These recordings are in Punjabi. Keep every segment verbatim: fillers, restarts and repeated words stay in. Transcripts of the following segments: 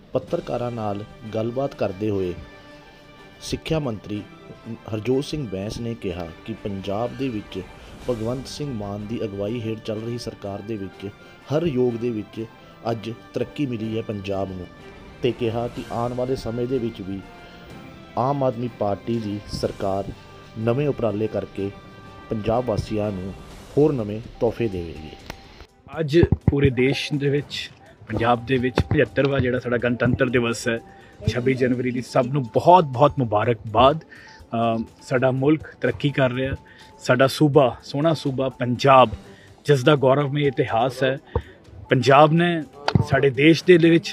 ਪੱਤਰਕਾਰਾਂ ਨਾਲ ਗੱਲਬਾਤ ਕਰਦੇ ਹੋਏ ਸਿੱਖਿਆ ਮੰਤਰੀ ਹਰਜੋਤ ਸਿੰਘ ਬੈਂਸ ਨੇ ਕਿਹਾ ਕਿ ਪੰਜਾਬ ਦੇ ਵਿੱਚ ਭਗਵੰਤ ਸਿੰਘ ਮਾਨ ਦੀ ਅਗਵਾਈ ਹੇਠ ਚੱਲ ਰਹੀ ਸਰਕਾਰ ਦੇ ਵਿੱਚ ਹਰ ਯੋਗ ਦੇ ਵਿੱਚ ਅੱਜ ਤਰੱਕੀ ਮਿਲੀ ਹੈ ਪੰਜਾਬ ਨੂੰ, ਤੇ ਕਿਹਾ ਕਿ ਆਉਣ ਵਾਲੇ ਸਮੇਂ ਦੇ ਵਿੱਚ ਵੀ ਆਮ ਆਦਮੀ ਪਾਰਟੀ ਦੀ ਸਰਕਾਰ ਨਵੇਂ ਉਪਰਾਲੇ ਕਰਕੇ ਪੰਜਾਬ ਵਾਸੀਆਂ ਨੂੰ ਹੋਰ ਨਵੇਂ ਤੋਹਫੇ ਦੇਵੇਗੀ। ਅੱਜ ਪੂਰੇ ਦੇਸ਼ ਦੇ ਵਿੱਚ ਪੰਜਾਬ ਦੇ ਵਿੱਚ ਪਝੱਤਰਵਾਂ ਜਿਹੜਾ ਸਾਡਾ ਗਣਤੰਤਰ ਦਿਵਸ ਹੈ ਛੱਬੀ ਜਨਵਰੀ ਦੀ ਸਭ ਨੂੰ ਬਹੁਤ ਬਹੁਤ ਮੁਬਾਰਕਬਾਦ। ਸਾਡਾ ਮੁਲਕ ਤਰੱਕੀ ਕਰ ਰਿਹਾ, ਸਾਡਾ ਸੂਬਾ ਸੋਹਣਾ ਸੂਬਾ ਪੰਜਾਬ ਜਿਸ ਦਾ ਗੌਰਵਮਈ ਇਤਿਹਾਸ ਹੈ। ਪੰਜਾਬ ਨੇ ਸਾਡੇ ਦੇਸ਼ ਦੇ ਵਿੱਚ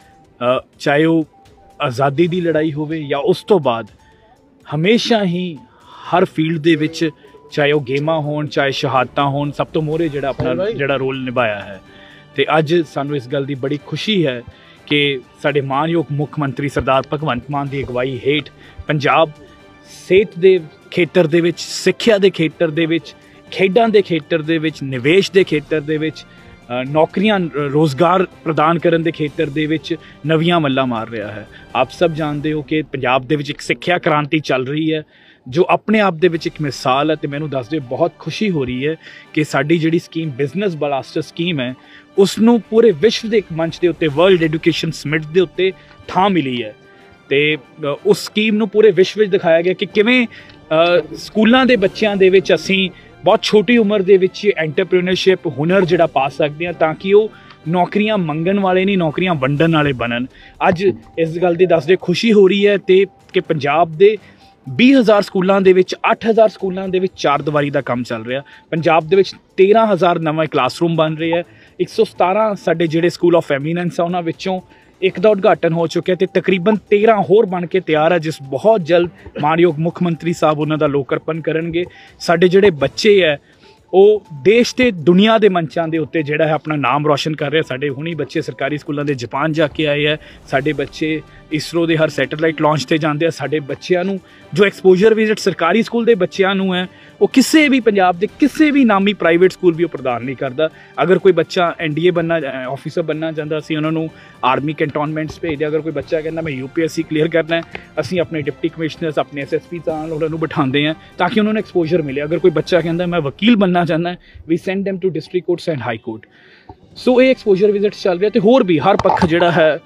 ਚਾਹੇ ਉਹ ਆਜ਼ਾਦੀ ਦੀ ਲੜਾਈ ਹੋਵੇ ਜਾਂ ਉਸ ਤੋਂ ਬਾਅਦ ਹਮੇਸ਼ਾ ਹੀ ਹਰ ਫੀਲਡ ਦੇ ਵਿੱਚ ਚਾਹੇ ਉਹ ਗੇਮਾਂ ਹੋਣ ਚਾਹੇ ਸ਼ਹਾਦਤਾਂ ਹੋਣ ਸਭ ਤੋਂ ਮੋਹਰੇ ਜਿਹੜਾ ਆਪਣਾ ਜਿਹੜਾ ਰੋਲ ਨਿਭਾਇਆ ਹੈ। ਅਤੇ ਅੱਜ ਸਾਨੂੰ ਇਸ ਗੱਲ ਦੀ ਬੜੀ ਖੁਸ਼ੀ ਹੈ ਕਿ ਸਾਡੇ ਮਾਣਯੋਗ ਮੁੱਖ ਮੰਤਰੀ ਸਰਦਾਰ ਭਗਵੰਤ ਮਾਨ ਦੀ ਅਗਵਾਈ ਹੇਠ ਪੰਜਾਬ ਸਿਹਤ ਦੇ ਖੇਤਰ ਦੇ ਵਿੱਚ, ਸਿੱਖਿਆ ਦੇ ਖੇਤਰ ਦੇ ਵਿੱਚ, ਖੇਡਾਂ ਦੇ ਖੇਤਰ ਦੇ ਵਿੱਚ, ਨਿਵੇਸ਼ ਦੇ ਖੇਤਰ ਦੇ ਵਿੱਚ, ਨੌਕਰੀਆਂ ਰੋਜ਼ਗਾਰ ਪ੍ਰਦਾਨ ਕਰਨ ਦੇ ਖੇਤਰ ਦੇ ਵਿੱਚ ਨਵੀਆਂ ਮੱਲਾਂ ਮਾਰ ਰਿਹਾ ਹੈ। ਆਪ ਸਭ ਜਾਣਦੇ ਹੋ ਕਿ ਪੰਜਾਬ ਦੇ ਵਿੱਚ ਇੱਕ ਸਿੱਖਿਆ ਕ੍ਰਾਂਤੀ ਚੱਲ ਰਹੀ ਹੈ ਜੋ ਆਪਣੇ ਆਪ ਦੇ ਵਿੱਚ ਇੱਕ ਮਿਸਾਲ ਹੈ। ਅਤੇ ਮੈਨੂੰ ਦੱਸਦੇ ਬਹੁਤ ਖੁਸ਼ੀ ਹੋ ਰਹੀ ਹੈ ਕਿ ਸਾਡੀ ਜਿਹੜੀ ਸਕੀਮ ਬਿਜ਼ਨਸ ਬਲਾਸਟਰ ਸਕੀਮ ਹੈ ਉਸ ਨੂੰ ਪੂਰੇ ਵਿਸ਼ਵ ਦੇ ਇੱਕ ਮੰਚ ਦੇ ਉੱਤੇ ਵਰਲਡ ਐਜੂਕੇਸ਼ਨ ਸਮਿਟ ਦੇ ਉੱਤੇ ਥਾਂ ਮਿਲੀ ਹੈ। ਅਤੇ ਉਸ ਸਕੀਮ ਨੂੰ ਪੂਰੇ ਵਿਸ਼ਵ ਵਿੱਚ ਦਿਖਾਇਆ ਗਿਆ ਕਿ ਕਿਵੇਂ ਸਕੂਲਾਂ ਦੇ ਬੱਚਿਆਂ ਦੇ ਵਿੱਚ ਅਸੀਂ ਬਹੁਤ ਛੋਟੀ ਉਮਰ ਦੇ ਵਿੱਚ ਐਂਟਰਪ੍ਰੀਨਰਸ਼ਿਪ ਹੁਨਰ ਜਿਹੜਾ ਪਾ ਸਕਦੇ ਹਾਂ ਤਾਂ ਕਿ ਉਹ ਨੌਕਰੀਆਂ ਮੰਗਣ ਵਾਲੇ ਨਹੀਂ ਨੌਕਰੀਆਂ ਵੰਡਣ ਵਾਲੇ ਬਣਨ। ਅੱਜ ਇਸ ਗੱਲ ਦੀ ਦੱਸਦੇ ਖੁਸ਼ੀ ਹੋ ਰਹੀ ਹੈ ਅਤੇ ਕਿ ਪੰਜਾਬ ਦੇ ਵੀਹ ਹਜ਼ਾਰ ਸਕੂਲਾਂ ਦੇ ਵਿੱਚ ਅੱਠ ਹਜ਼ਾਰ ਸਕੂਲਾਂ ਦੇ ਵਿੱਚ ਚਾਰ ਦੀਵਾਰੀ ਦਾ ਕੰਮ ਚੱਲ ਰਿਹਾ। ਪੰਜਾਬ ਦੇ ਵਿੱਚ ਤੇਰ੍ਹਾਂ ਹਜ਼ਾਰ ਨਵੇਂ ਕਲਾਸਰੂਮ ਬਣ ਰਹੇ ਹੈ। ਇੱਕ ਸੌ ਸਤਾਰਾਂ ਸਾਡੇ ਜਿਹੜੇ ਸਕੂਲ ਆਫ ਐਮੀਨੈਂਸ ਆ ਉਹਨਾਂ ਵਿੱਚੋਂ ਇੱਕ ਦਾ ਉਦਘਾਟਨ ਹੋ ਚੁੱਕਿਆ ਅਤੇ ਤਕਰੀਬਨ ਤੇਰ੍ਹਾਂ ਹੋਰ ਬਣ ਕੇ ਤਿਆਰ ਹੈ ਜਿਸ ਬਹੁਤ ਜਲਦ ਮਾਣਯੋਗ ਮੁੱਖ ਮੰਤਰੀ ਸਾਹਿਬ ਉਹਨਾਂ ਦਾ ਲੋਕਾਰਪਣ ਕਰਨਗੇ। ਸਾਡੇ ਜਿਹੜੇ ਬੱਚੇ ਹੈ ਉਹ ਦੇਸ਼ ਤੇ ਦੁਨੀਆ ਦੇ ਮੰਚਾਂ ਦੇ ਉੱਤੇ ਜਿਹੜਾ ਹੈ ਆਪਣਾ ਨਾਮ ਰੌਸ਼ਨ ਕਰ ਰਹੇ। ਸਾਡੇ ਹੁਣੀ ਬੱਚੇ ਸਰਕਾਰੀ ਸਕੂਲਾਂ ਦੇ ਜਾਪਾਨ ਜਾ ਕੇ ਆਏ ਹੈ। ਸਾਡੇ ਬੱਚੇ ਇਸਰੋ ਦੇ ਹਰ ਸੈਟੇਲਾਈਟ ਲਾਂਚ 'ਤੇ ਜਾਂਦੇ ਆ। ਸਾਡੇ ਬੱਚਿਆਂ ਨੂੰ ਜੋ ਐਕਸਪੋਜਰ ਵਿਜ਼ਿਟ ਸਰਕਾਰੀ ਸਕੂਲ ਦੇ ਬੱਚਿਆਂ ਨੂੰ ਹੈ ਉਹ ਕਿਸੇ ਵੀ ਪੰਜਾਬ ਦੇ ਕਿਸੇ ਵੀ ਨਾਮੀ ਪ੍ਰਾਈਵੇਟ ਸਕੂਲ ਵੀ ਉਹ ਪ੍ਰਦਾਨ ਨਹੀਂ ਕਰਦਾ। ਅਗਰ ਕੋਈ ਬੱਚਾ ਐਨ ਡੀ ਏ ਬਣਨਾ ਆਫਿਸਰ ਬਣਨਾ ਚਾਹੁੰਦਾ ਅਸੀਂ ਉਹਨਾਂ ਨੂੰ ਆਰਮੀ ਕੰਟੋਨਮੈਂਟਸ ਭੇਜਦੇ। ਅਗਰ ਕੋਈ ਬੱਚਾ ਕਹਿੰਦਾ ਮੈਂ U P S C clear ਕਰਨਾ ਅਸੀਂ ਆਪਣੇ ਡਿਪਟੀ ਕਮਿਸ਼ਨਰਸ ਆਪਣੇ ਐਸ ਐਸ ਪੀ ਨਾਲ ਉਹਨਾਂ ਨੂੰ ਬਿਠਾਉਂਦੇ ਹਾਂ ਤਾਂ ਕਿ ਉਹਨਾਂ ਨੂੰ ਐਕਸਪੋਜਰ ਮਿਲੇ। ਅਗਰ ਕੋਈ ਬੱਚਾ ਕਹਿੰਦਾ ਮੈਂ ਵਕੀਲ ਬਣਨਾ ਚਾਹੁੰਦਾ we send them to district courts and high court. So ਇਹ ਐਕਸਪੋਜਰ ਵਿਜ਼ਿਟ ਚੱਲ ਰਿਹਾ ਅਤੇ ਹੋਰ ਵੀ ਹਰ ਪੱਖ ਜਿਹੜਾ ਹੈ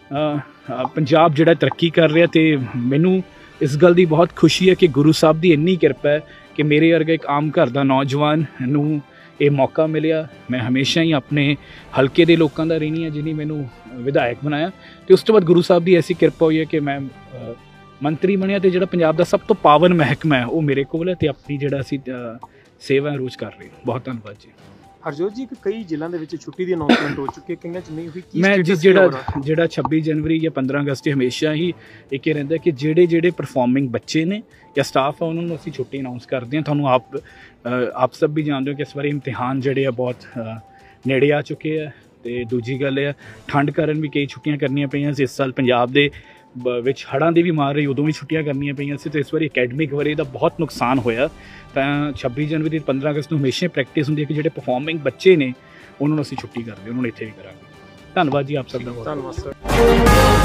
ਪੰਜਾਬ ਜਿਹੜਾ ਤਰੱਕੀ ਕਰ ਰਿਹਾ। ਅਤੇ ਮੈਨੂੰ ਇਸ ਗੱਲ ਦੀ ਬਹੁਤ ਖੁਸ਼ੀ ਹੈ ਕਿ ਗੁਰੂ ਸਾਹਿਬ ਦੀ ਇੰਨੀ ਕਿਰਪਾ ਹੈ ਕਿ ਮੇਰੇ ਵਰਗਾ ਇੱਕ ਆਮ ਘਰ ਦਾ ਨੌਜਵਾਨ ਨੂੰ ਇਹ ਮੌਕਾ ਮਿਲਿਆ। ਮੈਂ ਹਮੇਸ਼ਾ ਹੀ ਆਪਣੇ ਹਲਕੇ ਦੇ ਲੋਕਾਂ ਦਾ ਰਹਿਣੀ ਹੈ ਜਿਹਨੇ ਮੈਨੂੰ ਵਿਧਾਇਕ ਬਣਾਇਆ ਅਤੇ ਉਸ ਤੋਂ ਬਾਅਦ ਗੁਰੂ ਸਾਹਿਬ ਦੀ ਐਸੀ ਕਿਰਪਾ ਹੋਈ ਹੈ ਕਿ ਮੈਂ ਮੰਤਰੀ ਬਣਿਆ ਅਤੇ ਜਿਹੜਾ ਪੰਜਾਬ ਦਾ ਸਭ ਤੋਂ ਪਾਵਨ ਮਹਿਕਮਾ ਹੈ ਉਹ ਮੇਰੇ ਕੋਲ ਹੈ ਅਤੇ ਆਪਣੀ ਜਿਹੜਾ ਅਸੀਂ ਸੇਵਾ ਰੋਜ਼ ਕਰ ਰਹੇ। ਬਹੁਤ ਧੰਨਵਾਦ ਜੀ। ਹਰਜੋਤ ਜੀ, ਕਈ ਜ਼ਿਲ੍ਹਿਆਂ ਦੇ ਵਿੱਚ ਛੁੱਟੀ ਦੀ ਅਨਾਉਂਸਮੈਂਟ ਹੋ ਚੁੱਕੀ ਹੈ, ਕਈਆਂ 'ਚ ਨਹੀਂ ਹੋਈ। ਮੈਂ ਜੀ ਜਿਹੜਾ ਜਿਹੜਾ ਛੱਬੀ ਜਨਵਰੀ ਜਾਂ ਪੰਦਰਾਂ ਅਗਸਤ ਹਮੇਸ਼ਾ ਹੀ ਇੱਕ ਇਹ ਰਹਿੰਦਾ ਕਿ ਜਿਹੜੇ ਜਿਹੜੇ ਪਰਫੋਰਮਿੰਗ ਬੱਚੇ ਨੇ ਜਾਂ ਸਟਾਫ ਆ ਉਹਨਾਂ ਨੂੰ ਅਸੀਂ ਛੁੱਟੀ ਅਨਾਉਂਸ ਕਰਦੇ ਹਾਂ। ਤੁਹਾਨੂੰ ਆਪ ਆਪ ਸਭ ਵੀ ਜਾਣਦੇ ਹੋ ਕਿ ਇਸ ਵਾਰੀ ਇਮਤਿਹਾਨ ਜਿਹੜੇ ਆ ਬਹੁਤ ਨੇੜੇ ਆ ਚੁੱਕੇ ਆ। ਅਤੇ ਦੂਜੀ ਗੱਲ ਇਹ ਆ ਠੰਡ ਕਾਰਨ ਵੀ ਕਈ ਛੁੱਟੀਆਂ ਕਰਨੀਆਂ ਪਈਆਂ ਸੀ। ਇਸ ਸਾਲ ਪੰਜਾਬ ਦੇ ਵਿੱਚ ਹੜ੍ਹਾਂ ਦੀ ਵੀ ਮਾਰ ਰਹੀ ਉਦੋਂ ਵੀ ਛੁੱਟੀਆਂ ਕਰਨੀਆਂ ਪਈਆਂ ਸੀ ਅਤੇ ਇਸ ਵਾਰੀ ਅਕੈਡਮਿਕ ਵਰੇ ਦਾ ਬਹੁਤ ਨੁਕਸਾਨ ਹੋਇਆ। ਤਾਂ ਛੱਬੀ ਜਨਵਰੀ ਪੰਦਰਾਂ ਅਗਸਤ ਨੂੰ ਹਮੇਸ਼ਾ ਪ੍ਰੈਕਟਿਸ ਹੁੰਦੀ ਹੈ ਕਿ ਜਿਹੜੇ ਪਰਫੋਰਮਿੰਗ ਬੱਚੇ ਨੇ ਉਹਨਾਂ ਨੂੰ ਅਸੀਂ ਛੁੱਟੀ ਕਰਦੇ ਉਹਨਾਂ ਨੂੰ ਇੱਥੇ ਵੀ ਕਰਾਂਗੇ। ਧੰਨਵਾਦ ਜੀ ਆਪ ਸਭ ਦਾ। ਧੰਨਵਾਦ ਸਰ।